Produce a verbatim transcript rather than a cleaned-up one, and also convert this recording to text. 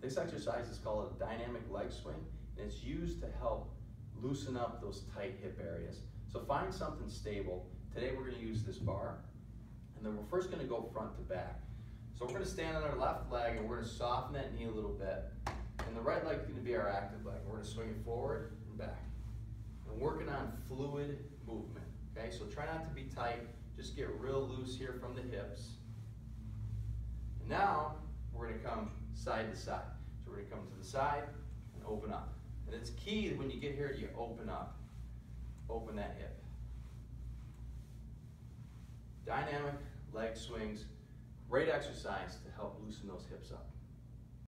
This exercise is called a dynamic leg swing, and it's used to help loosen up those tight hip areas. So find something stable. Today we're going to use this bar, and then we're first going to go front to back. So we're going to stand on our left leg, and we're going to soften that knee a little bit. And the right leg is going to be our active leg. We're going to swing it forward and back. And working on fluid movement. Okay, so try not to be tight. Just get real loose here from the hips. And now we're going to come side to side. So we're going to come to the side and open up. And it's key that when you get here, you open up. Open that hip. Dynamic leg swings. Great exercise to help loosen those hips up.